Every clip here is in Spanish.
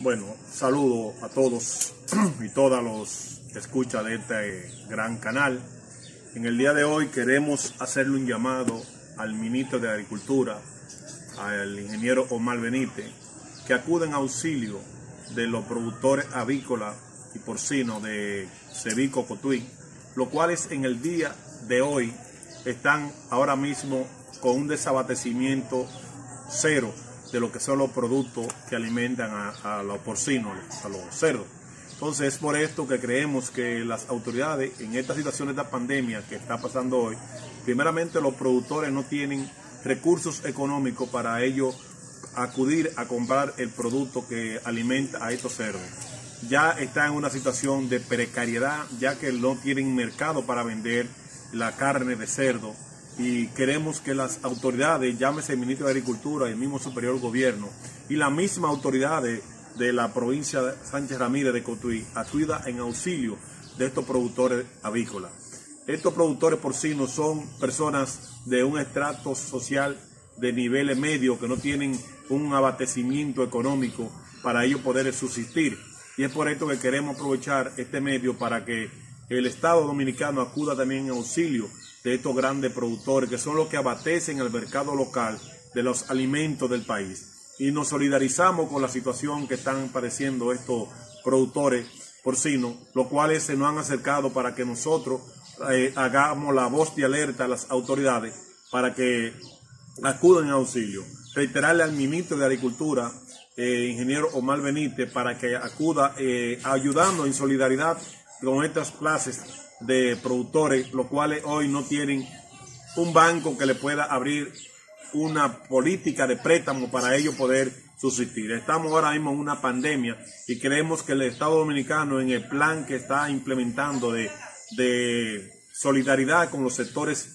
Bueno, saludo a todos y todas los que escuchan de este gran canal. En el día de hoy queremos hacerle un llamado al ministro de Agricultura, al ingeniero Omar Benítez, que acuden a auxilio de los productores avícolas y porcinos de Sevico Cotuí, los cuales en el día de hoy están ahora mismo con un desabastecimiento cero de lo que son los productos que alimentan a los porcinos, a los cerdos. Entonces es por esto que creemos que las autoridades en esta situación de esta pandemia que está pasando hoy, primeramente los productores no tienen recursos económicos para ellos acudir a comprar el producto que alimenta a estos cerdos. Ya están en una situación de precariedad, ya que no tienen mercado para vender la carne de cerdo. Y queremos que las autoridades, llámese el ministro de Agricultura, el mismo superior gobierno y la misma autoridad de la provincia de Sánchez Ramírez de Cotuí, acuda en auxilio de estos productores avícolas. Estos productores porcinos son personas de un estrato social de niveles medios que no tienen un abastecimiento económico para ellos poder subsistir. Y es por esto que queremos aprovechar este medio para que el Estado dominicano acuda también en auxilio de estos grandes productores que son los que abastecen el mercado local de los alimentos del país. Y nos solidarizamos con la situación que están padeciendo estos productores porcinos, los cuales se nos han acercado para que nosotros hagamos la voz de alerta a las autoridades para que acudan en auxilio. Reiterarle al ministro de Agricultura, ingeniero Omar Benítez, para que acuda ayudando en solidaridad con estas clases de productores, los cuales hoy no tienen un banco que le pueda abrir una política de préstamo para ellos poder subsistir. Estamos ahora mismo en una pandemia y creemos que el Estado Dominicano, en el plan que está implementando de solidaridad con los sectores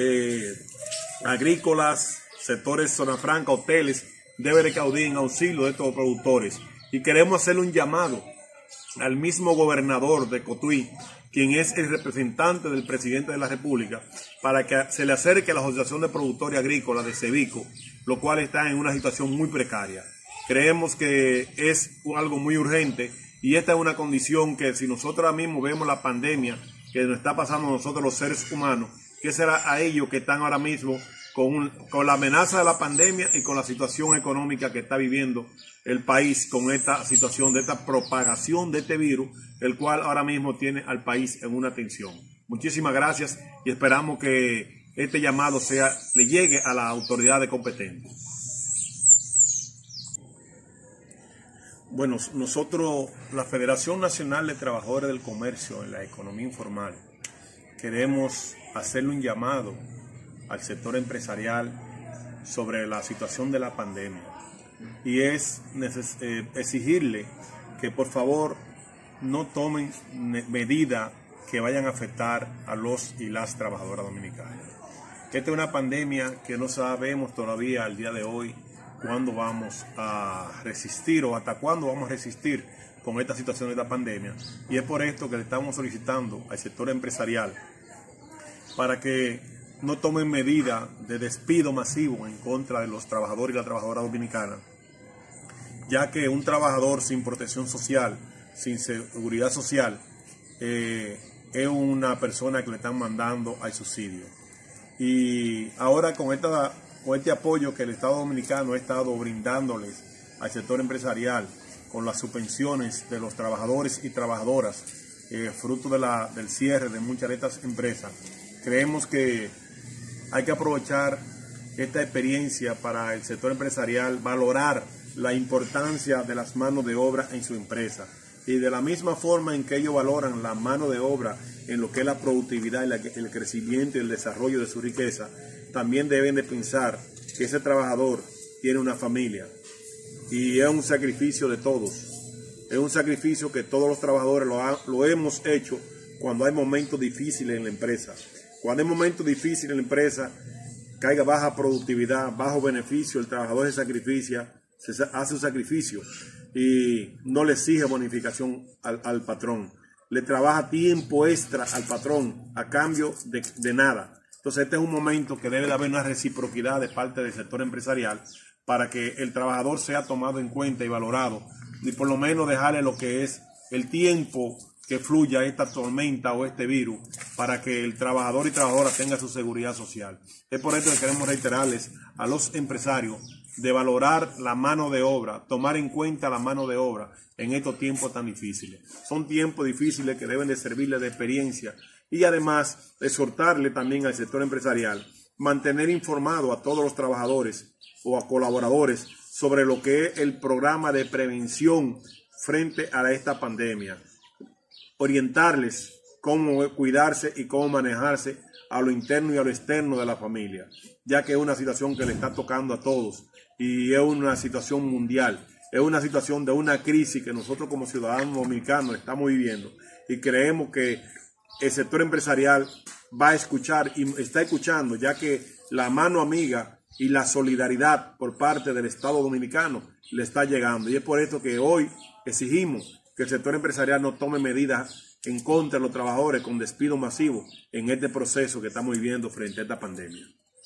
agrícolas, sectores zona franca, hoteles, debe recaudir en auxilio de estos productores. Y queremos hacerle un llamado al mismo gobernador de Cotuí, quien es el representante del presidente de la República, para que se le acerque a la Asociación de Productores Agrícolas de Sevico, lo cual está en una situación muy precaria. Creemos que es algo muy urgente y esta es una condición que si nosotros ahora mismo vemos la pandemia que nos está pasando a nosotros los seres humanos, ¿qué será a ellos que están ahora mismo con la amenaza de la pandemia y con la situación económica que está viviendo el país, con esta situación de esta propagación de este virus, el cual ahora mismo tiene al país en una tensión? Muchísimas gracias y esperamos que este llamado le llegue a las autoridades competentes. Bueno, nosotros, la Federación Nacional de Trabajadores del Comercio en la Economía Informal, queremos hacerle un llamado al sector empresarial sobre la situación de la pandemia, y es exigirle que por favor no tomen medidas que vayan a afectar a los y las trabajadoras dominicanas. Esta es una pandemia que no sabemos todavía al día de hoy cuándo vamos a resistir o hasta cuándo vamos a resistir con esta situación de la pandemia, y es por esto que le estamos solicitando al sector empresarial para que no tomen medidas de despido masivo en contra de los trabajadores y las trabajadoras dominicanas, ya que un trabajador sin protección social, sin seguridad social, es una persona que le están mandando al subsidio. Y ahora con este apoyo que el Estado Dominicano ha estado brindándoles al sector empresarial, con las subvenciones de los trabajadores y trabajadoras, fruto del cierre de muchas de estas empresas, creemos que hay que aprovechar esta experiencia para el sector empresarial, valorar la importancia de las manos de obra en su empresa. Y de la misma forma en que ellos valoran la mano de obra en lo que es la productividad, el crecimiento y el desarrollo de su riqueza, también deben de pensar que ese trabajador tiene una familia. Y es un sacrificio de todos. Es un sacrificio que todos los trabajadores lo hemos hecho cuando hay momentos difíciles en la empresa. Cuando hay momentos difíciles en la empresa, caiga baja productividad, bajo beneficio, el trabajador se sacrifica, hace un sacrificio y no le exige bonificación al patrón. Le trabaja tiempo extra al patrón a cambio de nada. Entonces este es un momento que debe de haber una reciprocidad de parte del sector empresarial para que el trabajador sea tomado en cuenta y valorado ni por lo menos dejarle lo que es el tiempo que fluya esta tormenta o este virus para que el trabajador y trabajadora tenga su seguridad social. Es por esto que queremos reiterarles a los empresarios de valorar la mano de obra, tomar en cuenta la mano de obra en estos tiempos tan difíciles. Son tiempos difíciles que deben de servirle de experiencia y además exhortarle también al sector empresarial, mantener informado a todos los trabajadores o a colaboradores sobre lo que es el programa de prevención frente a esta pandemia. Orientarles cómo cuidarse y cómo manejarse a lo interno y a lo externo de la familia, ya que es una situación que le está tocando a todos y es una situación mundial, es una situación de una crisis que nosotros como ciudadanos dominicanos estamos viviendo y creemos que el sector empresarial va a escuchar y está escuchando, ya que la mano amiga y la solidaridad por parte del Estado dominicano le está llegando. Y es por esto que hoy exigimos que el sector empresarial no tome medidas en contra de los trabajadores con despido masivo en este proceso que estamos viviendo frente a esta pandemia.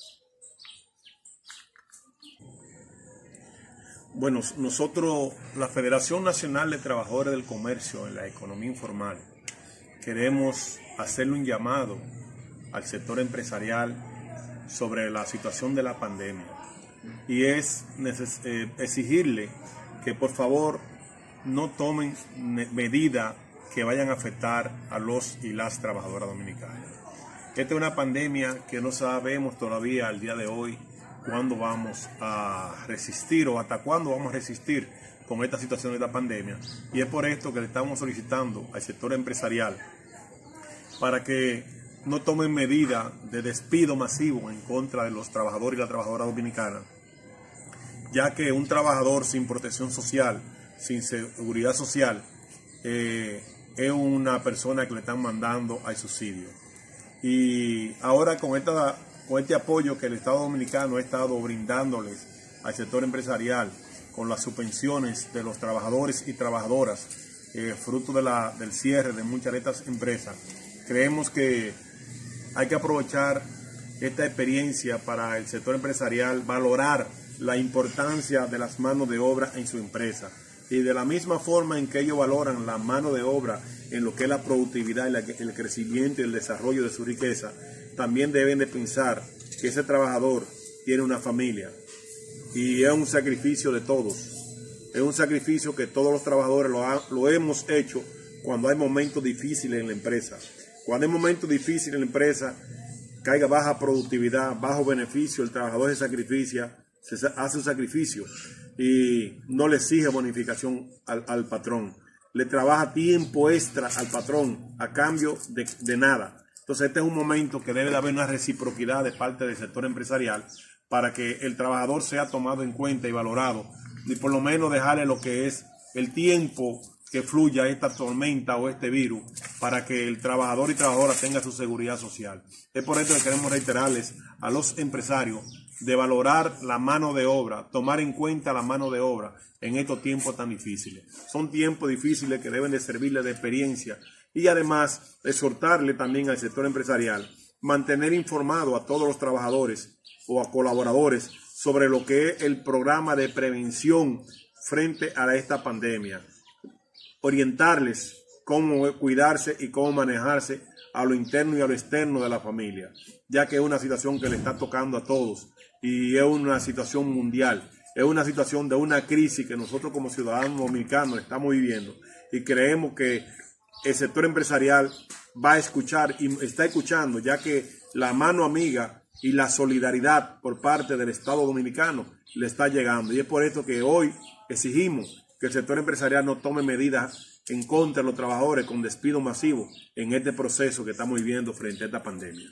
Bueno, nosotros, la Federación Nacional de Trabajadores del Comercio en la Economía Informal, queremos hacerle un llamado al sector empresarial sobre la situación de la pandemia y es exigirle que por favor no tomen medidas que vayan a afectar a los y las trabajadoras dominicanas. Esta es una pandemia que no sabemos todavía al día de hoy cuándo vamos a resistir o hasta cuándo vamos a resistir con esta situación de la pandemia. Y es por esto que le estamos solicitando al sector empresarial para que no tomen medidas de despido masivo en contra de los trabajadores y las trabajadoras dominicanas, ya que un trabajador sin protección social, sin seguridad social, es una persona que le están mandando al subsidio. Y ahora con este apoyo que el Estado Dominicano ha estado brindándoles al sector empresarial, con las subvenciones de los trabajadores y trabajadoras, fruto del cierre de muchas de estas empresas, creemos que hay que aprovechar esta experiencia para el sector empresarial, valorar la importancia de las manos de obra en su empresa. Y de la misma forma en que ellos valoran la mano de obra en lo que es la productividad, el crecimiento y el desarrollo de su riqueza, también deben de pensar que ese trabajador tiene una familia y es un sacrificio de todos. Es un sacrificio que todos los trabajadores lo hemos hecho cuando hay momentos difíciles en la empresa. Cuando hay momentos difíciles en la empresa, caiga baja productividad, bajo beneficio, el trabajador se sacrifica, hace un sacrificio y no le exige bonificación al patrón. Le trabaja tiempo extra al patrón a cambio de nada. Entonces este es un momento que debe de haber una reciprocidad de parte del sector empresarial para que el trabajador sea tomado en cuenta y valorado y por lo menos dejarle lo que es el tiempo que fluya esta tormenta o este virus para que el trabajador y trabajadora tenga su seguridad social. Es por esto que queremos reiterarles a los empresarios de valorar la mano de obra, tomar en cuenta la mano de obra en estos tiempos tan difíciles. Son tiempos difíciles que deben de servirle de experiencia y además exhortarle también al sector empresarial, mantener informado a todos los trabajadores o a colaboradores sobre lo que es el programa de prevención frente a esta pandemia. Orientarles cómo cuidarse y cómo manejarse a lo interno y a lo externo de la familia, ya que es una situación que le está tocando a todos y es una situación mundial, es una situación de una crisis que nosotros como ciudadanos dominicanos estamos viviendo y creemos que el sector empresarial va a escuchar y está escuchando, ya que la mano amiga y la solidaridad por parte del Estado dominicano le está llegando. Y es por esto que hoy exigimos que el sector empresarial no tome medidas en contra de los trabajadores con despido masivo en este proceso que estamos viviendo frente a esta pandemia.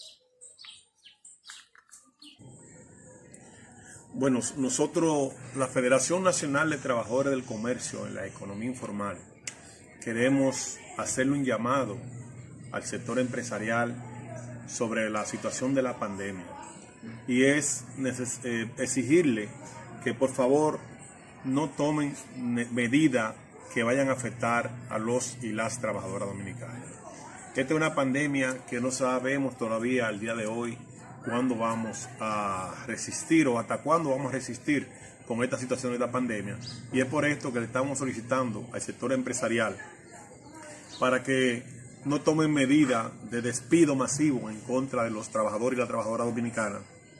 Bueno, nosotros, la Federación Nacional de Trabajadores del Comercio en la Economía Informal, queremos hacerle un llamado al sector empresarial sobre la situación de la pandemia y es exigirle que por favor no tomen medidas que vayan a afectar a los y las trabajadoras dominicanas. Esta es una pandemia que no sabemos todavía al día de hoy cuándo vamos a resistir o hasta cuándo vamos a resistir con esta situación de la pandemia, y es por esto que le estamos solicitando al sector empresarial para que no tomen medidas de despido masivo en contra de los trabajadores y la trabajadora dominicana,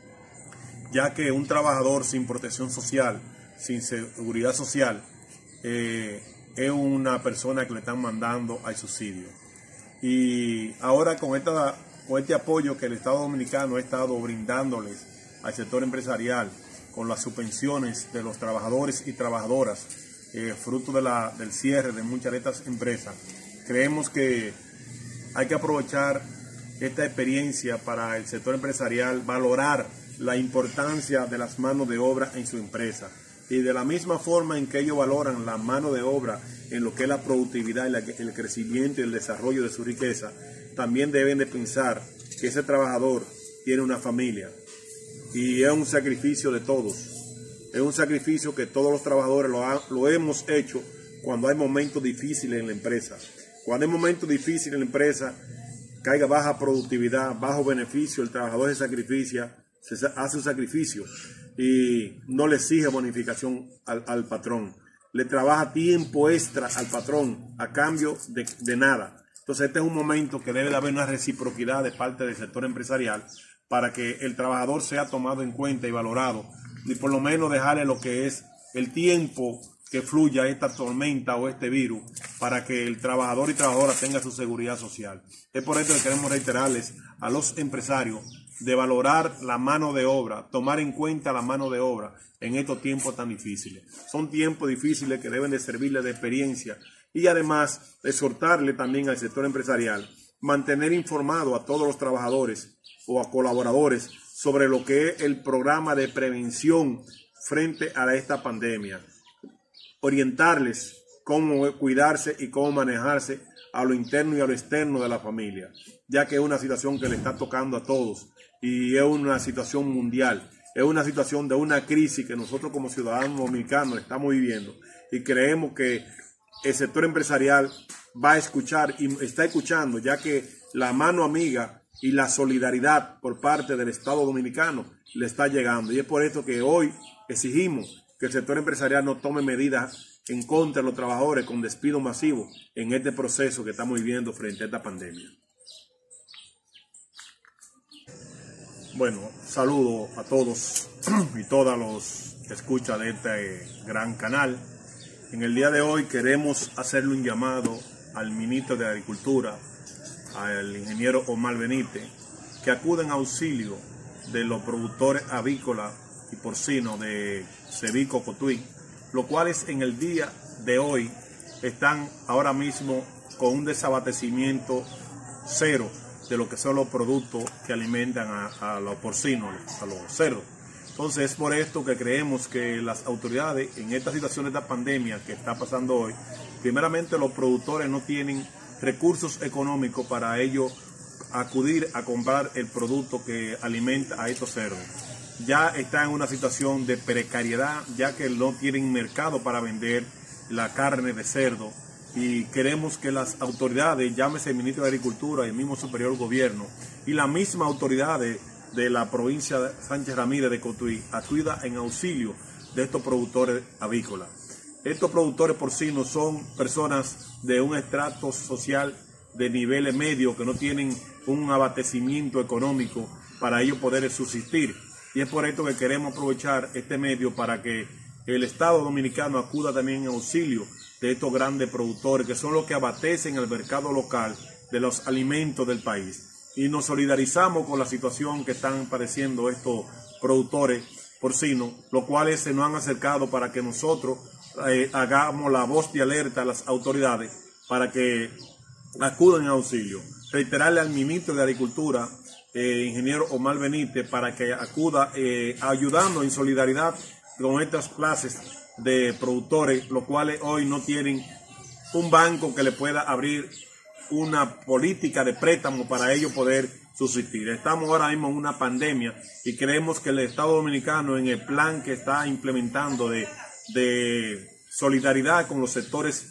ya que un trabajador sin protección social, sin seguridad social, es una persona que le están mandando al subsidio. Y ahora con este apoyo que el Estado Dominicano ha estado brindándoles al sector empresarial, con las subvenciones de los trabajadores y trabajadoras, fruto del cierre de muchas de estas empresas, creemos que hay que aprovechar esta experiencia para el sector empresarial, valorar la importancia de las manos de obra en su empresa. Y de la misma forma en que ellos valoran la mano de obra en lo que es la productividad, el crecimiento y el desarrollo de su riqueza, también deben de pensar que ese trabajador tiene una familia. Y es un sacrificio de todos. Es un sacrificio que todos los trabajadores lo hemos hecho cuando hay momentos difíciles en la empresa. Cuando hay momentos difíciles en la empresa, caiga baja productividad, bajo beneficio, el trabajador se hace un sacrificio y no le exige bonificación al patrón. Le trabaja tiempo extra al patrón a cambio de nada. Entonces este es un momento que debe de haber una reciprocidad de parte del sector empresarial para que el trabajador sea tomado en cuenta y valorado, y por lo menos dejarle lo que es el tiempo que fluya esta tormenta o este virus, para que el trabajador y trabajadora tenga su seguridad social. Es por esto que queremos reiterarles a los empresarios de valorar la mano de obra, tomar en cuenta la mano de obra en estos tiempos tan difíciles. Son tiempos difíciles que deben de servirle de experiencia, y además exhortarle también al sector empresarial, mantener informado a todos los trabajadores o a colaboradores sobre lo que es el programa de prevención frente a esta pandemia. Orientarles cómo cuidarse y cómo manejarse a lo interno y a lo externo de la familia, ya que es una situación que le está tocando a todos y es una situación mundial, es una situación de una crisis que nosotros como ciudadanos dominicanos estamos viviendo, y creemos que el sector empresarial va a escuchar y está escuchando, ya que la mano amiga y la solidaridad por parte del Estado Dominicano le está llegando. Y es por esto que hoy exigimos que el sector empresarial no tome medidas en contra de los trabajadores con despido masivo en este proceso que estamos viviendo frente a esta pandemia. Bueno, saludo a todos y todas los que escuchan de este gran canal. En el día de hoy queremos hacerle un llamado al ministro de Agricultura, al ingeniero Omar Benítez, que acuden a auxilio de los productores avícolas y porcinos de Cevico Cotuí, los cuales en el día de hoy están ahora mismo con un desabastecimiento cero de lo que son los productos que alimentan a los porcinos, a los cerdos. Entonces es por esto que creemos que las autoridades en esta situación de esta pandemia que está pasando hoy, primeramente los productores no tienen recursos económicos para ellos acudir a comprar el producto que alimenta a estos cerdos. Ya están en una situación de precariedad, ya que no tienen mercado para vender la carne de cerdo, y queremos que las autoridades, llámese el ministro de Agricultura y el mismo superior gobierno y la misma autoridad de la provincia de Sánchez Ramírez de Cotuí, acuda en auxilio de estos productores avícolas. Estos productores porcinos son personas de un estrato social de niveles medios que no tienen un abastecimiento económico para ellos poder subsistir. Y es por esto que queremos aprovechar este medio para que el Estado Dominicano acuda también en auxilio de estos grandes productores, que son los que abastecen el mercado local de los alimentos del país. Y nos solidarizamos con la situación que están padeciendo estos productores porcinos, los cuales se nos han acercado para que nosotros hagamos la voz de alerta a las autoridades para que acudan en auxilio. Reiterarle al ministro de Agricultura, ingeniero Omar Benítez, para que acuda ayudando en solidaridad con estas clases de productores, los cuales hoy no tienen un banco que le pueda abrir una política de préstamo para ellos poder subsistir. Estamos ahora mismo en una pandemia y creemos que el Estado Dominicano, en el plan que está implementando de solidaridad con los sectores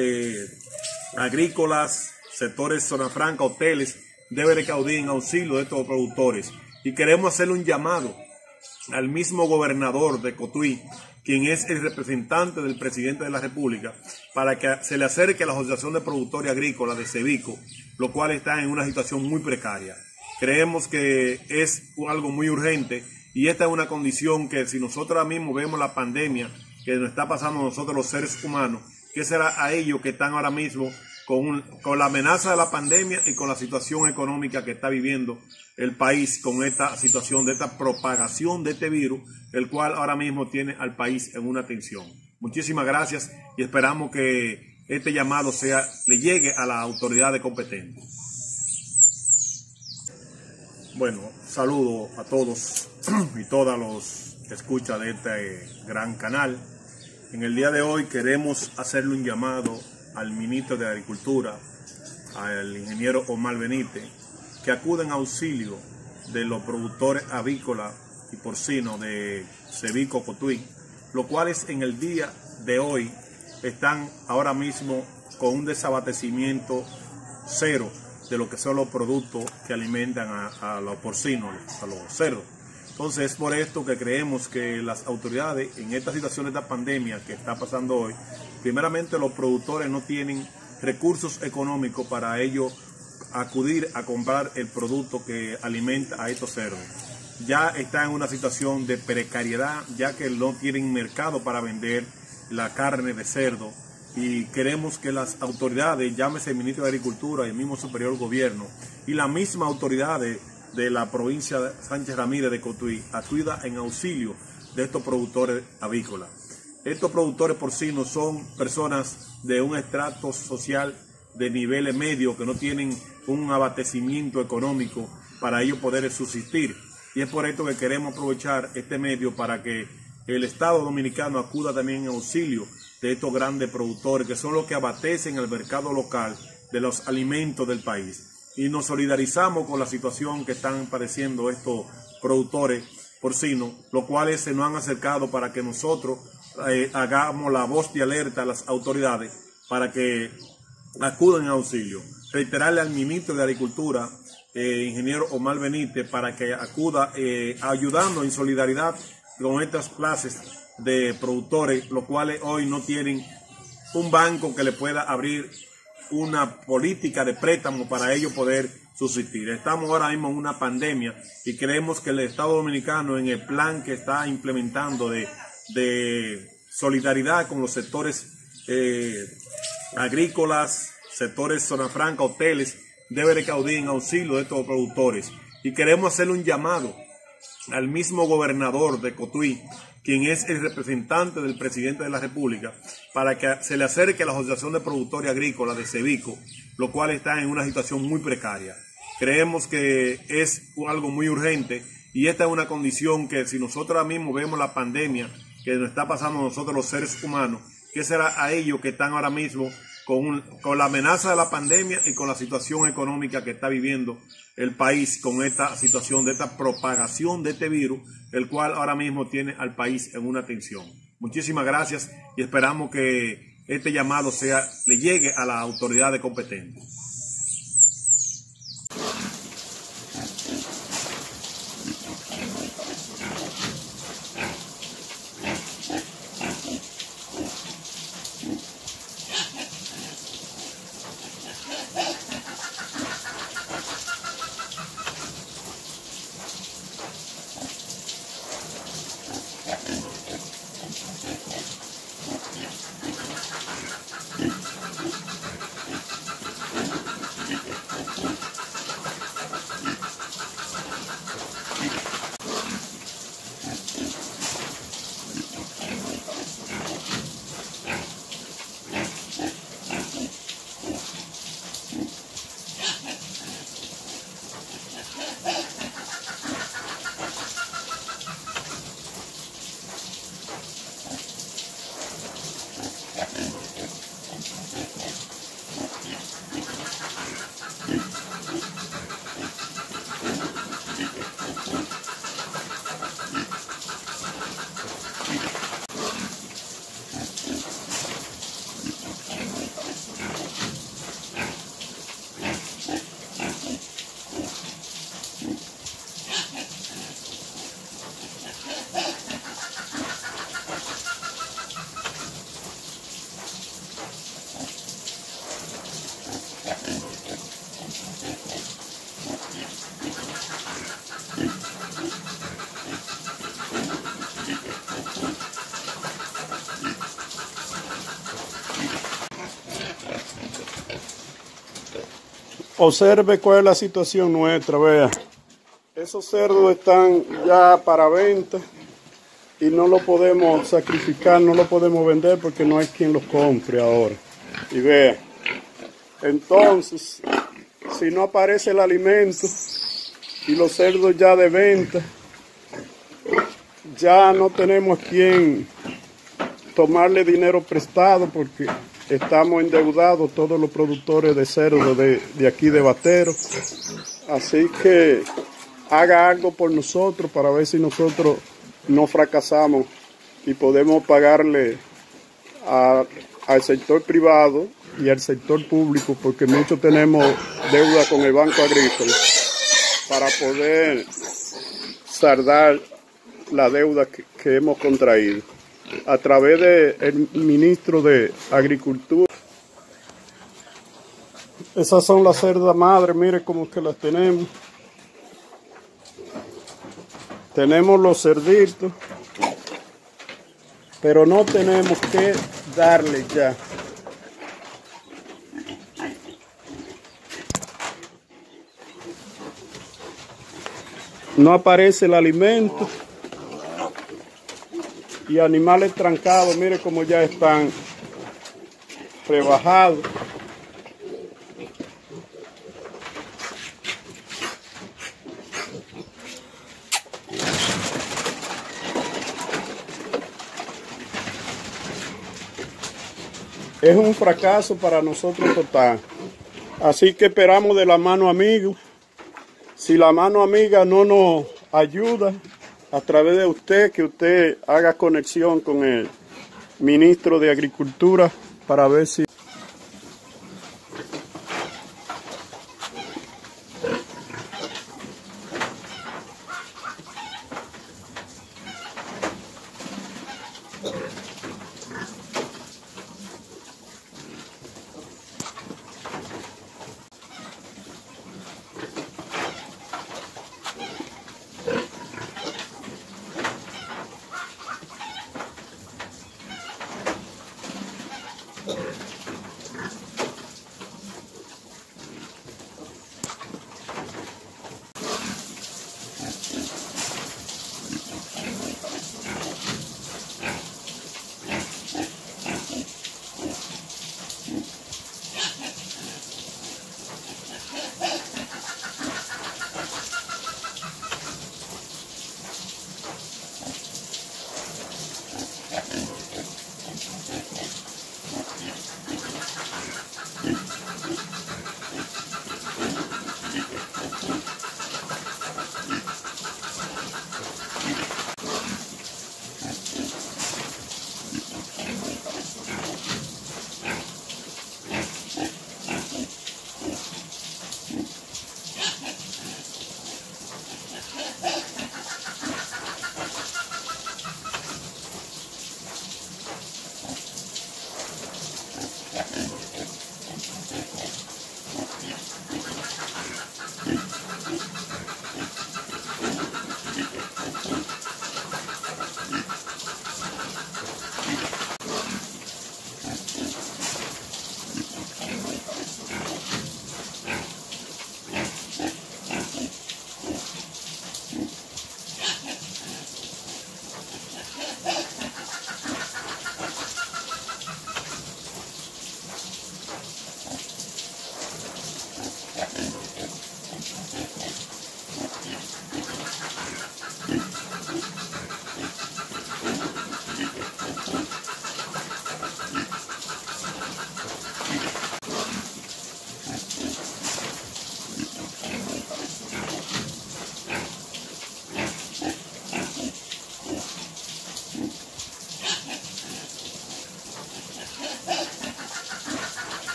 agrícolas, sectores zona franca, hoteles, debe recaudar en auxilio de estos productores. Y queremos hacerle un llamado al mismo gobernador de Cotuí, quien es el representante del presidente de la República, para que se le acerque a la Asociación de Productores Agrícolas de Cevico, lo cual está en una situación muy precaria. Creemos que es algo muy urgente y esta es una condición que si nosotros ahora mismo vemos la pandemia que nos está pasando a nosotros los seres humanos, ¿qué será a ellos que están ahora mismo con la amenaza de la pandemia y con la situación económica que está viviendo el país, con esta situación de esta propagación de este virus, el cual ahora mismo tiene al país en una tensión? Muchísimas gracias y esperamos que este llamado le llegue a las autoridades competentes. Bueno, saludo a todos y todas los que escuchan de este gran canal. En el día de hoy queremos hacerle un llamado al ministro de Agricultura, al ingeniero Omar Benítez, que acuden a auxilio de los productores avícolas y porcinos de Cevico Cotuí, los cuales en el día de hoy están ahora mismo con un desabastecimiento cero de lo que son los productos que alimentan a los porcinos, a los cerdos. Entonces es por esto que creemos que las autoridades en esta situación de esta pandemia que está pasando hoy, primeramente los productores no tienen recursos económicos para ellos acudir a comprar el producto que alimenta a estos cerdos. Ya están en una situación de precariedad, ya que no tienen mercado para vender la carne de cerdo, y queremos que las autoridades, llámese el ministro de Agricultura y el mismo superior gobierno y la misma autoridad de la provincia de Sánchez Ramírez de Cotuí, acuda en auxilio de estos productores avícolas. Estos productores porcinos son personas de un estrato social de niveles medios que no tienen un abastecimiento económico para ellos poder subsistir. Y es por esto que queremos aprovechar este medio para que el Estado Dominicano acuda también en auxilio de estos grandes productores que son los que abastecen el mercado local de los alimentos del país. Y nos solidarizamos con la situación que están padeciendo estos productores porcinos, los cuales se nos han acercado para que nosotros hagamos la voz de alerta a las autoridades para que acudan en auxilio. Reiterarle al ministro de Agricultura, ingeniero Omar Benítez, para que acuda ayudando en solidaridad con estas clases de productores, los cuales hoy no tienen un banco que le pueda abrir una política de préstamo para ellos poder subsistir. Estamos ahora mismo en una pandemia y creemos que el Estado Dominicano, en el plan que está implementando de solidaridad con los sectores agrícolas, sectores zona franca, hoteles, debe recaudar en auxilio de estos productores. Y queremos hacerle un llamado al mismo gobernador de Cotuí, quien es el representante del presidente de la República, para que se le acerque a la Asociación de Productores Agrícolas de Cevico, lo cual está en una situación muy precaria. Creemos que es algo muy urgente y esta es una condición que si nosotros ahora mismo vemos la pandemia que nos está pasando a nosotros los seres humanos, ¿qué será a ellos que están ahora mismo con la amenaza de la pandemia y con la situación económica que está viviendo el país, con esta situación de esta propagación de este virus, el cual ahora mismo tiene al país en una tensión? Muchísimas gracias y esperamos que este llamado le llegue a las autoridades competentes. Observe cuál es la situación nuestra, vea. Esos cerdos están ya para venta y no lo podemos sacrificar, no lo podemos vender porque no hay quien los compre ahora. Y vea, entonces, si no aparece el alimento y los cerdos ya de venta, ya no tenemos quien tomarle dinero prestado porque estamos endeudados todos los productores de cerdo de aquí de Batero. Así que haga algo por nosotros para ver si nosotros no fracasamos y podemos pagarle al sector privado y al sector público, porque muchos tenemos deuda con el Banco Agrícola, para poder saldar la deuda que hemos contraído a través del ministro de Agricultura. Esas son las cerdas madres, mire cómo que las tenemos. Tenemos los cerditos, pero no tenemos que darle ya. No aparece el alimento. Y animales trancados, mire cómo ya están rebajados. Es un fracaso para nosotros total. Así que esperamos de la mano amiga. Si la mano amiga no nos ayuda, a través de usted, que usted haga conexión con el ministro de Agricultura para ver si...